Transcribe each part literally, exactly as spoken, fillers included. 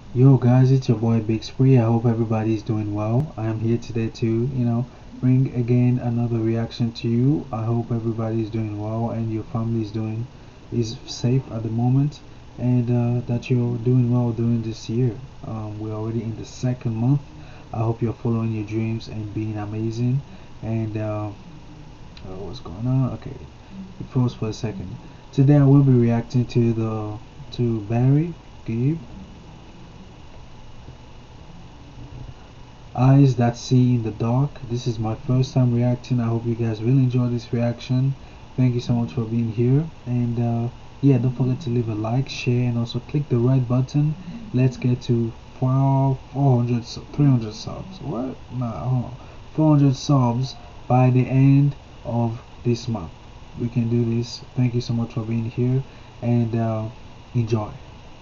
Yo guys, it's your boy Big Spree. I hope everybody's doing well. I am here today to, you know, bring again another reaction to you. I hope everybody's doing well and your family is doing is safe at the moment, and uh, that you're doing well during this year. Um, we're already in the second month. I hope you're following your dreams and being amazing. And uh, uh, what's going on? Okay, it froze for a second. Today I will be reacting to the to Barry Gibb. Eyes that see in the dark. This is my first time reacting. I hope you guys really enjoy this reaction. Thank you so much for being here, and uh, yeah, don't forget to leave a like, share, and also click the red button. Let's get to four, four hundred, three hundred subs. What? Nah, hold on. four hundred subs by the end of this month. We can do this. Thank you so much for being here, and uh, enjoy.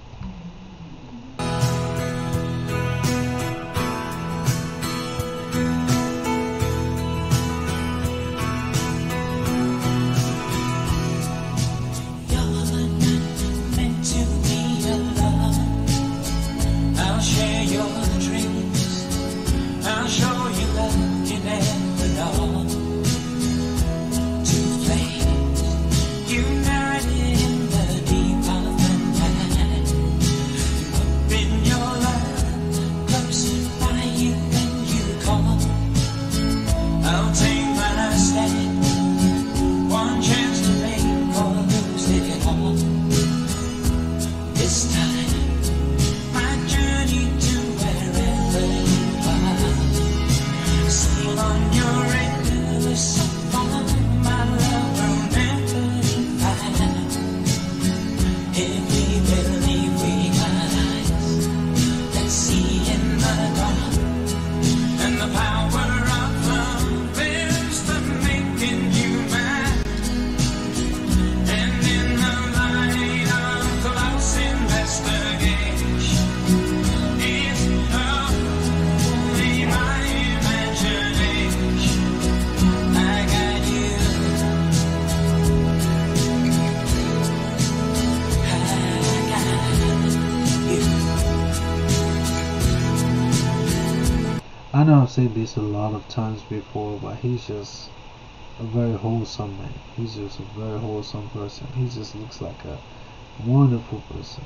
I know I've said this a lot of times before, but he's just a very wholesome man. He's just a very wholesome person. He just looks like a wonderful person.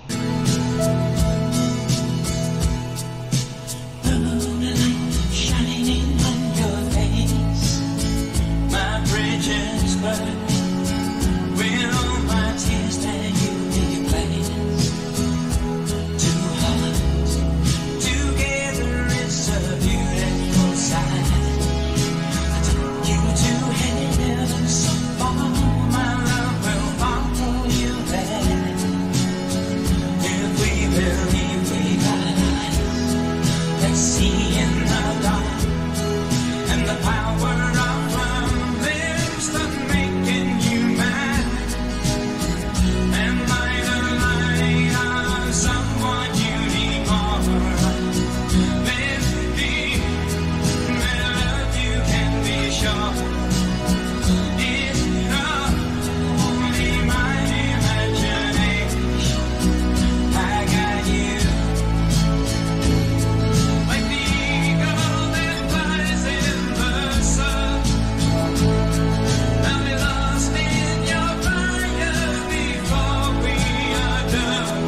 Shining on your face, my bridges burn. With all my tears that you replace. Two hearts together, it's a beautiful sight. I took you to heaven so far, my love will follow you there. If we believe we got eyes that see in the dark, and the power of love lives the making you mad. Am I the light of someone you need more? With me, my love, you can be sure. It's not only my imagination. I got you. Like the eagle that flies in the sun. I'll be lost in your fire before we are done.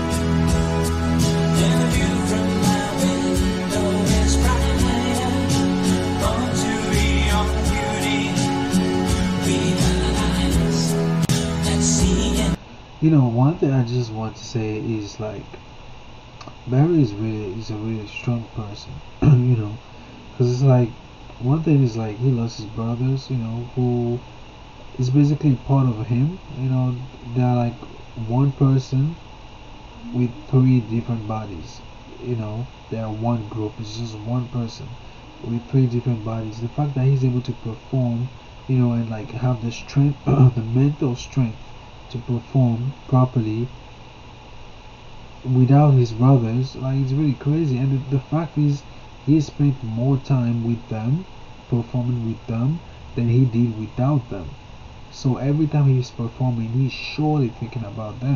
And the view from my window is brighter. Born to be your beauty. We got eyes that see and You know, one thing I just want to say is like Barry is really is a really strong person. You know, because it's like one thing is like he lost his brothers. You know, who is basically part of him. You know, they're like one person with three different bodies. You know, they are one group. It's just one person with three different bodies. The fact that he's able to perform, you know, and like have the strength, the mental strength to perform properly without his brothers, like it's really crazy. And the, the fact is, he spent more time with them, performing with them, than he did without them. So every time he's performing, he's surely thinking about them.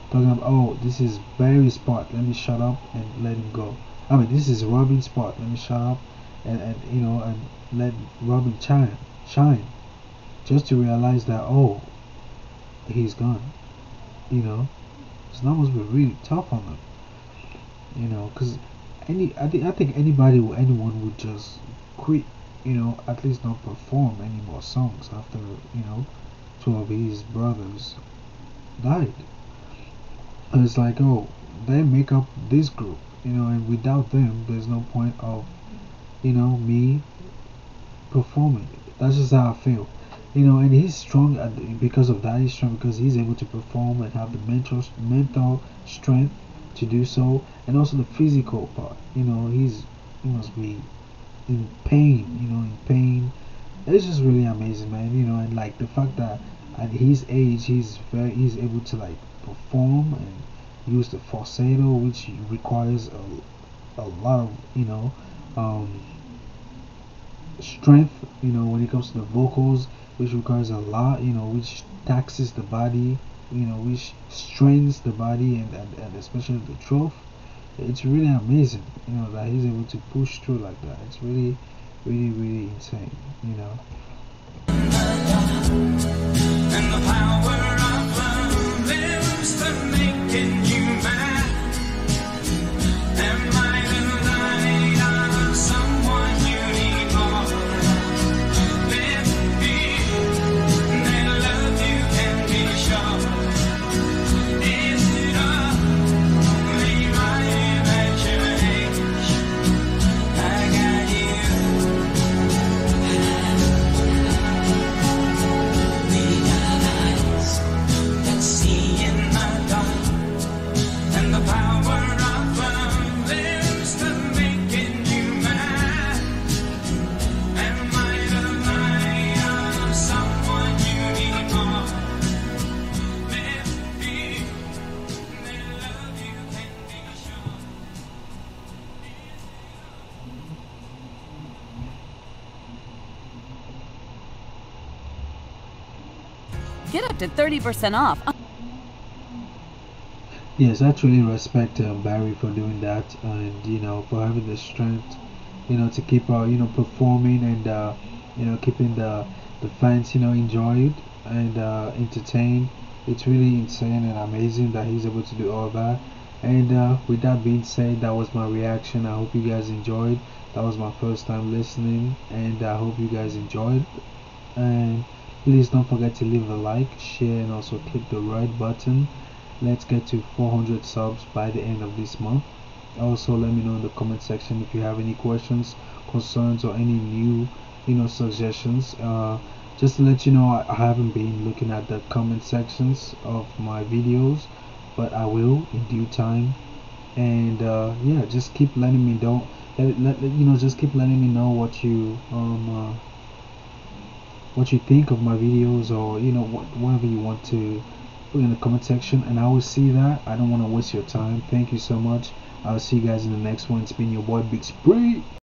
talking about, oh, this is Barry's part, let me shut up and let him go. I mean, this is Robin's part, let me shut up and, and you know and let Robin shine shine just to realize that, oh, he's gone. You know, so that must be really tough on them. You know, because any I think I think anybody or anyone would just quit. You know, at least not perform any more songs after, you know two of his brothers died. And it's like, oh, they make up this group. You know, and without them, there's no point of, you know me performing. That's just how I feel. You know, and he's strong at the, because of that. He's strong because he's able to perform and have the mental mental strength to do so, and also the physical part. You know, he's he must be in pain. You know, in pain. It's just really amazing, man. You know, and like the fact that at his age, he's very he's able to like perform and use the falsetto, which requires a a lot of, you know um strength, you know, when it comes to the vocals, which requires a lot, you know, which taxes the body, you know, which strains the body, and, and, and especially the throat. It's really amazing, you know, that he's able to push through like that. It's really, really, really insane, you know. And the power of love lives to making you mad. Am I the light of someone you need more? Maybe they love you, can be sure. Is it only my imagination? I got you. We got eyes that see in the dark, and the power of love lives to making you mad. Am I the light of someone you need more? Maybe they love you, can be sure. Get up to thirty percent off. Yes, I truly respect uh, Barry for doing that, and you know, for having the strength, you know, to keep uh, you know performing, and uh, you know keeping the the fans, you know enjoyed and uh, entertained. It's really insane and amazing that he's able to do all that. And uh, with that being said, that was my reaction. I hope you guys enjoyed. That was my first time listening, and I hope you guys enjoyed. And please don't forget to leave a like, share, and also click the right button. Let's get to four hundred subs by the end of this month. Also, let me know in the comment section if you have any questions, concerns, or any new, you know, suggestions. Uh, just to let you know, I, I haven't been looking at the comment sections of my videos, but I will in due time. And uh, yeah, just keep letting me know. Let, let, you know, just keep letting me know what you um uh, what you think of my videos, or you know what, whatever you want to put in the comment section, and I will see that. I don't want to waste your time. Thank you so much. I'll see you guys in the next one. It's been your boy Big Spree.